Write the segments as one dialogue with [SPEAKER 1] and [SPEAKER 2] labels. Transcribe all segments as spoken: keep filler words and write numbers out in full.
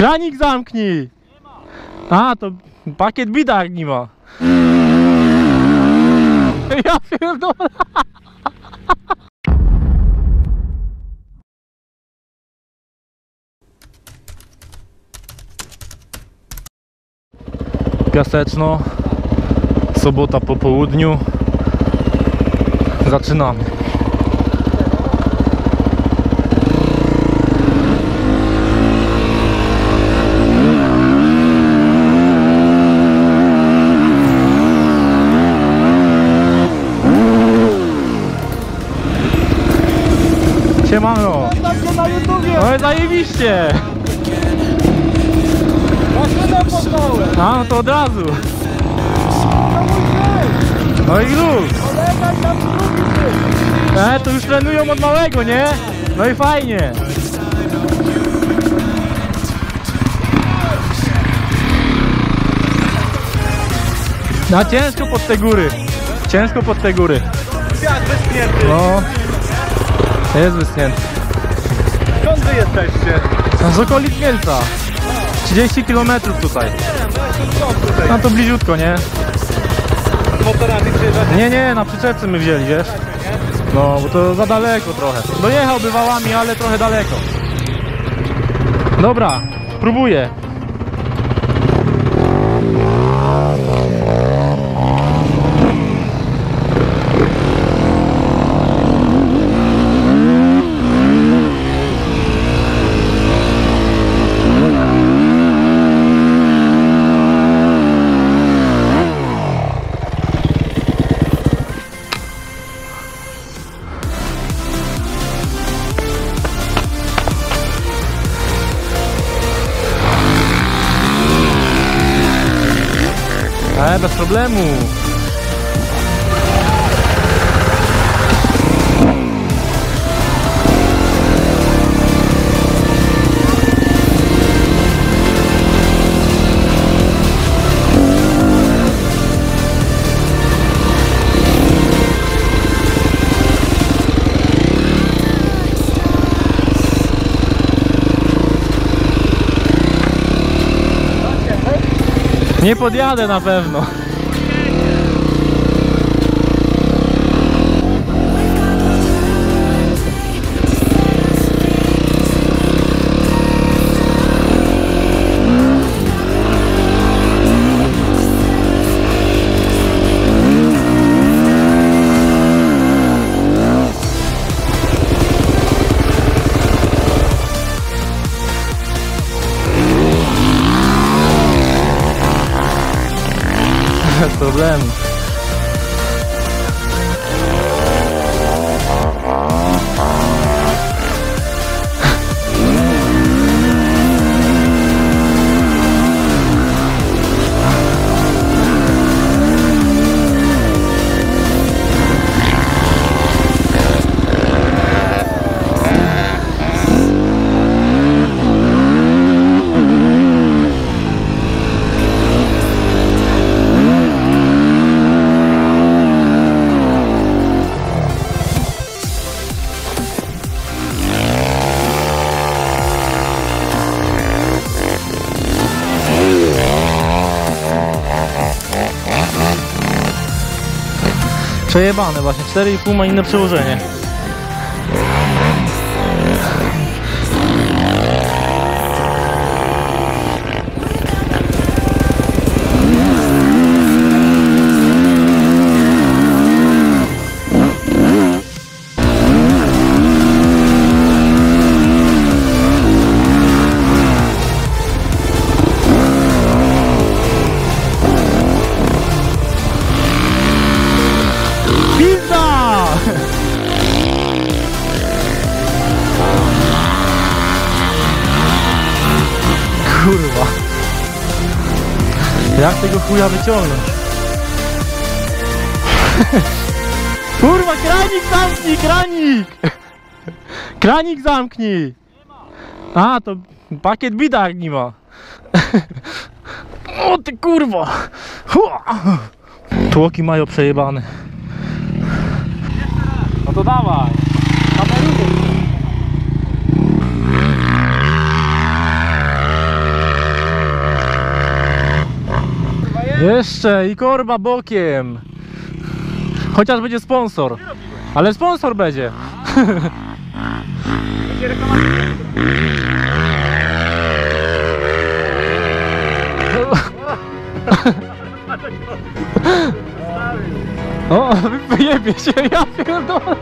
[SPEAKER 1] Kranik zamknij! A, to pakiet bidar nie ma. Ja pierdolę. Piaseczno, sobota po południu. Zaczynamy. Siemano!
[SPEAKER 2] Na YouTubie!
[SPEAKER 1] No i zajebiście!
[SPEAKER 2] Maszynę poznałem!
[SPEAKER 1] A, no to od razu! No i luz!
[SPEAKER 2] Kolega tam drugi.
[SPEAKER 1] E, to już trenują od małego, nie? No i fajnie! No ciężko pod te góry! Ciężko pod te góry!
[SPEAKER 2] Świat wyschnięty!
[SPEAKER 1] No, jest wyschnięty.
[SPEAKER 2] Skąd wy jesteście?
[SPEAKER 1] Z okolic Mielca. trzydzieści kilometrów tutaj. No to bliziutko, nie?
[SPEAKER 2] Z motorami przyjeżdżacie?
[SPEAKER 1] Nie, nie, na przyczepce my wzięli, wiesz? No, bo to za daleko trochę. Dojechałby wałami, ale trochę daleko. Dobra, próbuję. E, bez problemu. Nie podjadę na pewno. Bez problemu. Przejebane właśnie, cztery i pół ma inne przełożenie. Kurwa. Jak tego chuja wyciągnąć? Kurwa, kranik zamknij, kranik! Kranik zamknij! A, to pakiet bidar nie ma. O ty kurwa! Tłoki mają przejebane. No to dawaj! Kameruj! Jeszcze i korba bokiem. Chociaż będzie sponsor. Ale sponsor będzie.
[SPEAKER 2] Będzie reklamacja.
[SPEAKER 1] O, wyjebie się, ja pierdolę.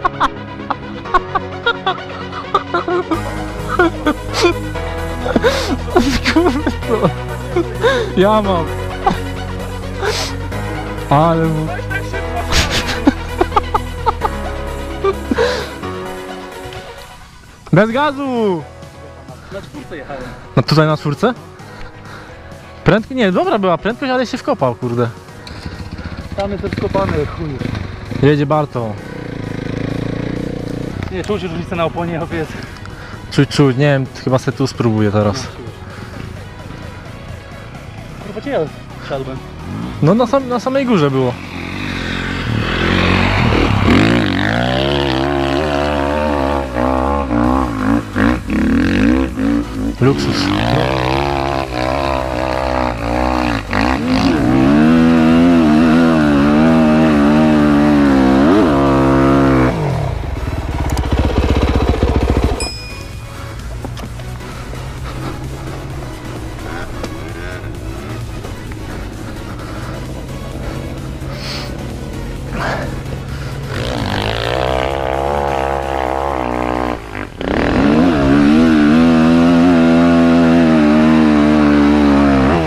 [SPEAKER 1] Kurwa. Ja mam. Ale mu... Bez gazu!
[SPEAKER 2] Na czwórce jechałem.
[SPEAKER 1] No tutaj na czwórce? Prędkość? Nie, dobra była prędkość, ale się wkopał, kurde.
[SPEAKER 2] Tam jest skopany, chuj.
[SPEAKER 1] Jedzie Barto.
[SPEAKER 2] Nie, czuć różnicę na oponie, opiec.
[SPEAKER 1] Czuć, czuć, nie wiem, chyba se tu spróbuję teraz.
[SPEAKER 2] Kurwa cię ja szedłem.
[SPEAKER 1] No na, sam, na samej górze było. Luksus.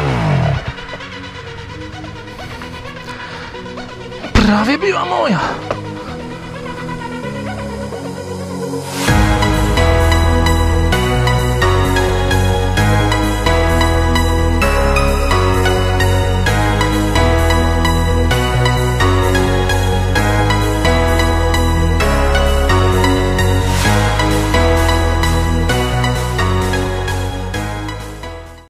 [SPEAKER 1] Prawie była moja.